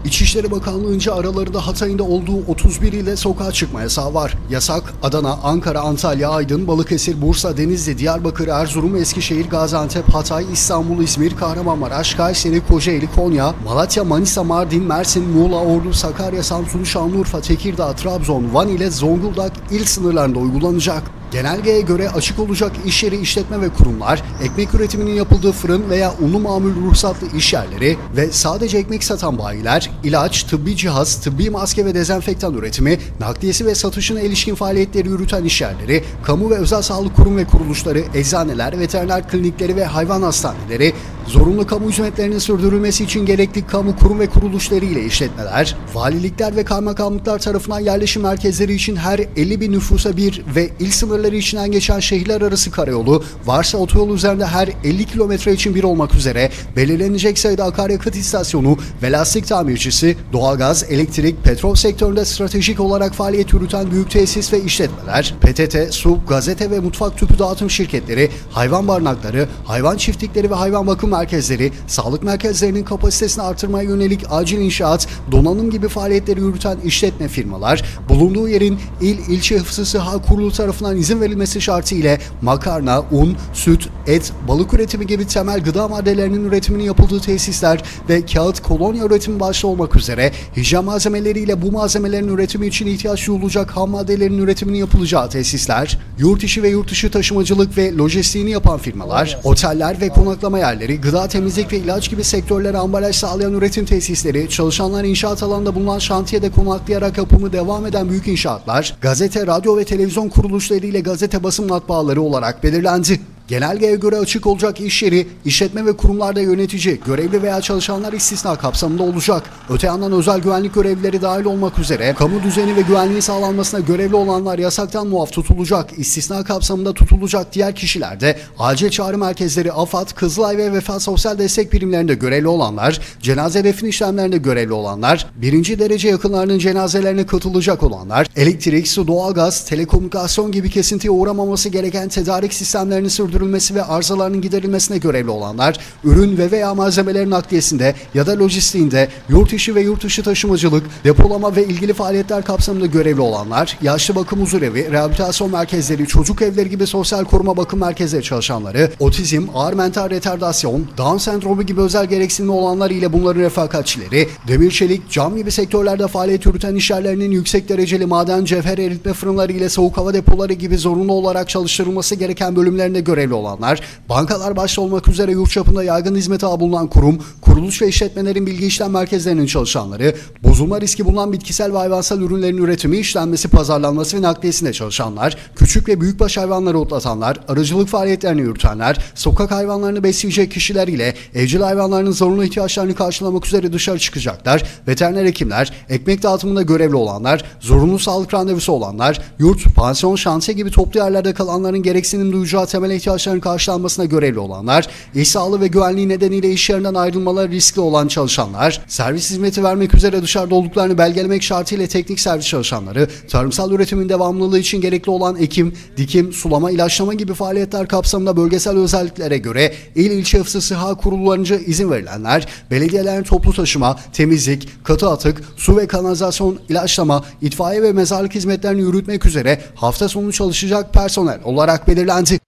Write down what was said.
İçişleri Bakanlığı'nca aralarında Hatay'ın da olduğu 31 ile sokağa çıkma yasağı var. Yasak, Adana, Ankara, Antalya, Aydın, Balıkesir, Bursa, Denizli, Diyarbakır, Erzurum, Eskişehir, Gaziantep, Hatay, İstanbul, İzmir, Kahramanmaraş, Kayseri, Kocaeli, Konya, Malatya, Manisa, Mardin, Mersin, Muğla, Ordu, Sakarya, Samsun, Şanlıurfa, Tekirdağ, Trabzon, Van ile Zonguldak il sınırlarında uygulanacak. Genelgeye göre açık olacak iş yeri, işletme ve kurumlar, ekmek üretiminin yapıldığı fırın veya unlu mamul ruhsatlı iş yerleri ve sadece ekmek satan bayiler, ilaç, tıbbi cihaz, tıbbi maske ve dezenfektan üretimi, nakliyesi ve satışına ilişkin faaliyetleri yürüten iş yerleri, kamu ve özel sağlık kurum ve kuruluşları, eczaneler, veteriner klinikleri ve hayvan hastaneleri, zorunlu kamu hizmetlerinin sürdürülmesi için gerekli kamu kurum ve kuruluşları ile işletmeler, valilikler ve kaymakamlıklar tarafından yerleşim merkezleri için her 50 bin nüfusa bir ve il sınırları içinden geçen şehirler arası karayolu, varsa otoyol üzerinde her 50 kilometre için bir olmak üzere belirlenecek sayıda akaryakıt istasyonu ve lastik tamircisi, doğalgaz, elektrik, petrol sektöründe stratejik olarak faaliyet yürüten büyük tesis ve işletmeler, PTT, su, gazete ve mutfak tüpü dağıtım şirketleri, hayvan barınakları, hayvan çiftlikleri ve hayvan bakım merkezleri, sağlık merkezlerinin kapasitesini artırmaya yönelik acil inşaat, donanım gibi faaliyetleri yürüten işletme firmalar, bulunduğu yerin ilçe hıfzı sıha kurulu tarafından izin verilmesi şartı ile makarna, un, süt, et, balık üretimi gibi temel gıda maddelerinin üretiminin yapıldığı tesisler ve kağıt, kolonya üretimi başta olmak üzere hijyen malzemeleriyle bu malzemelerin üretimi için ihtiyaç duyulacak ham maddelerin üretiminin yapılacağı tesisler, yurt içi ve yurt dışı taşımacılık ve lojistiğini yapan firmalar, oteller ve konaklama yerleri, gıda, temizlik ve ilaç gibi sektörlere ambalaj sağlayan üretim tesisleri, çalışanlar inşaat alanında bulunan şantiyede konaklayarak yapımı devam eden büyük inşaatlar, gazete, radyo ve televizyon kuruluşları ile gazete basım matbaaları olarak belirlendi. Genelgeye göre açık olacak iş yeri, işletme ve kurumlarda yönetici, görevli veya çalışanlar istisna kapsamında olacak. Öte yandan özel güvenlik görevlileri dahil olmak üzere kamu düzeni ve güvenliği sağlanmasına görevli olanlar yasaktan muaf tutulacak. İstisna kapsamında tutulacak diğer kişiler de acil çağrı merkezleri, AFAD, Kızılay ve Vefa Sosyal Destek Birimlerinde görevli olanlar, cenaze defin işlemlerinde görevli olanlar, birinci derece yakınlarının cenazelerine katılacak olanlar, elektrik, su, doğalgaz, telekomünikasyon gibi kesintiye uğramaması gereken tedarik sistemlerini sürdürülmesi ve arızalarının giderilmesine görevli olanlar, ürün ve veya malzemelerin nakliyesinde ya da lojistiğinde, yurt içi ve yurt dışı taşımacılık, depolama ve ilgili faaliyetler kapsamında görevli olanlar, yaşlı bakım huzurevi, rehabilitasyon merkezleri, çocuk evleri gibi sosyal koruma bakım merkezleri çalışanları, otizm, ağır mental retardasyon, Down sendromu gibi özel gereksinimi olanlar ile bunların refakatçileri, demir çelik, cam gibi sektörlerde faaliyet yürüten iş yerlerinin yüksek dereceli maden, cevher eritme fırınları ile soğuk hava depoları gibi zorunlu olarak çalıştırılması gereken bölümlerinde görevli olanlar, bankalar başta olmak üzere yurt çapında yaygın hizmete bulunan kurum, kuruluş ve işletmelerin bilgi işlem merkezlerinin çalışanları, bozulma riski bulunan bitkisel ve hayvansal ürünlerin üretimi, işlenmesi, pazarlanması ve nakliyesinde çalışanlar, küçük ve büyükbaş hayvanları otlatanlar, arıcılık faaliyetlerini yürütenler, sokak hayvanlarını besleyecek kişiler ile evcil hayvanlarının zorunlu ihtiyaçlarını karşılamak üzere dışarı çıkacaklar, veteriner hekimler, ekmek dağıtımında görevli olanlar, zorunlu sağlık randevusu olanlar, yurt, pansiyon, şantiye gibi toplu yerlerde kalanların gereksinim duyacağı temel ihtiyaçların karşılanmasına görevli olanlar, iş sağlığı ve güvenliği nedeniyle iş yerinden ayrılmaları riskli olan çalışanlar, servis hizmeti vermek üzere dışarıda olduklarını belgelemek şartıyla teknik servis çalışanları, tarımsal üretimin devamlılığı için gerekli olan ekim, dikim, sulama, ilaçlama gibi faaliyetler kapsamında bölgesel özelliklere göre ilçe hıfzı sıha kurullarınca izin verilenler, belediyelerin toplu taşıma, temizlik, katı atık, su ve kanalizasyon, ilaçlama, itfaiye ve mezarlık hizmetlerini yürütmek üzere hafta sonu çalışacak personel olarak belirlendi.